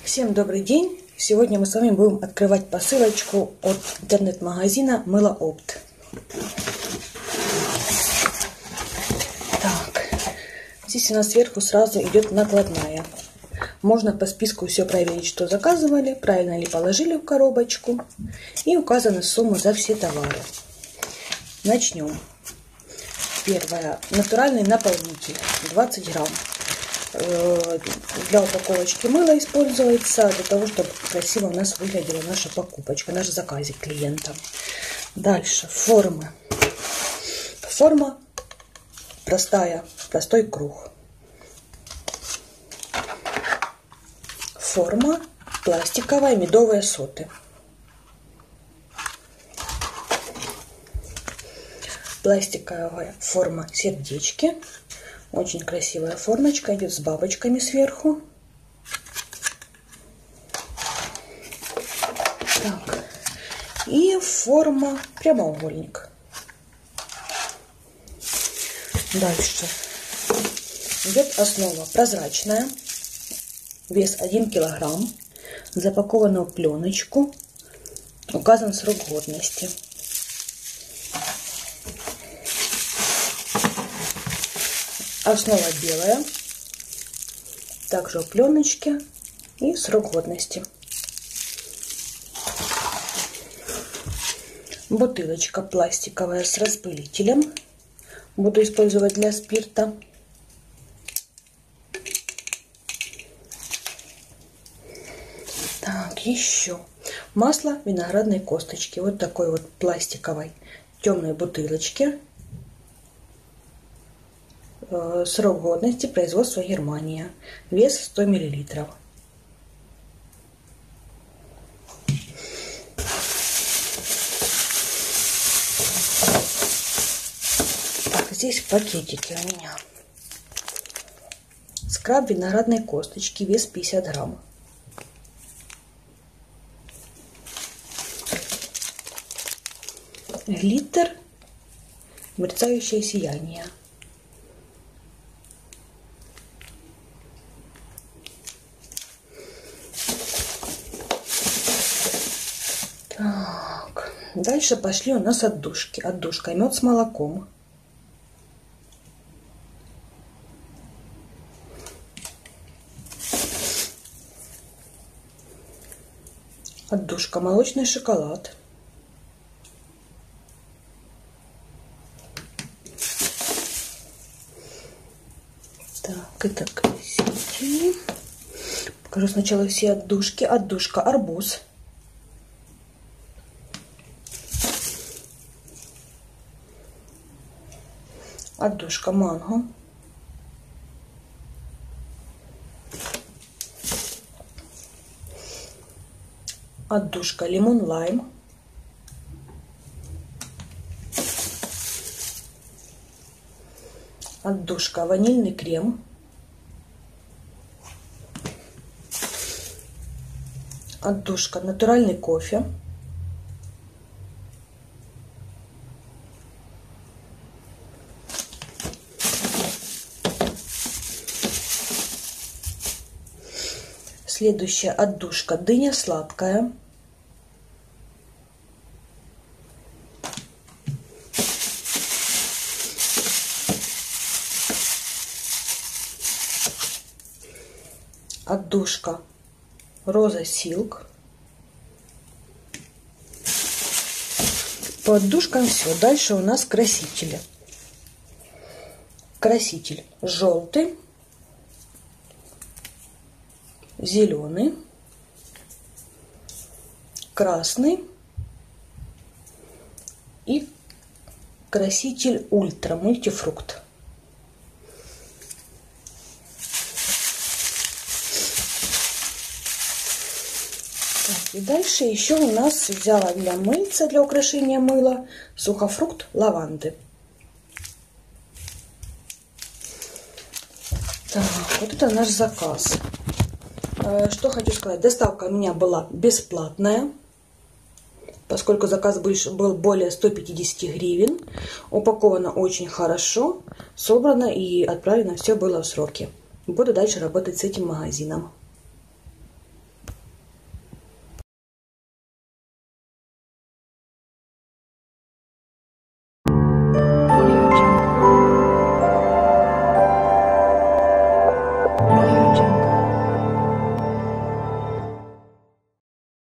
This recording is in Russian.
Всем добрый день! Сегодня мы с вами будем открывать посылочку от интернет-магазина Мыло Опт. Так, здесь у нас сверху сразу идет накладная. Можно по списку все проверить, что заказывали, правильно ли положили в коробочку. И указаны суммы за все товары. Начнем. Первое. Натуральный наполнитель. 20 грамм. Для упаковочки мыла используется, для того, чтобы красиво у нас выглядела наша покупочка, наш заказик клиента. Дальше формы. Форма простая, простой круг. Форма пластиковая, медовые соты. Пластиковая форма сердечки. Очень красивая формочка, идет с бабочками сверху. Так. И форма прямоугольник. Дальше идет основа прозрачная, вес 1 килограмм, запакована в пленочку, указан срок годности. Основа белая, также в пленочке и срок годности. Бутылочка пластиковая с распылителем. Буду использовать для спирта. Так, еще масло виноградной косточки. Вот такой вот пластиковой темной бутылочке. Срок годности, производство Германия. Вес 100 мл. Так, здесь пакетики у меня. Скраб виноградной косточки, вес 50 грамм. Глиттер, мерцающее сияние. Так, дальше пошли у нас отдушки. Отдушка мед с молоком. Отдушка молочный шоколад. Так, это красивее. Покажу сначала все отдушки. Отдушка арбуз. Отдушка манго. Отдушка лимон-лайм. Отдушка ванильный крем. Отдушка натуральный кофе. Следующая отдушка дыня сладкая. Отдушка роза силк. По отдушкам все. Дальше у нас красители. Краситель желтый, зеленый, красный и краситель ультра мультифрукт. Так, и дальше еще у нас взяла для мыльца, для украшения мыла, сухофрукт лаванды. Так, вот это наш заказ. Что хочу сказать, доставка у меня была бесплатная, поскольку заказ был более 150 гривен. Упаковано очень хорошо, собрано и отправлено все было в сроки. Буду дальше работать с этим магазином.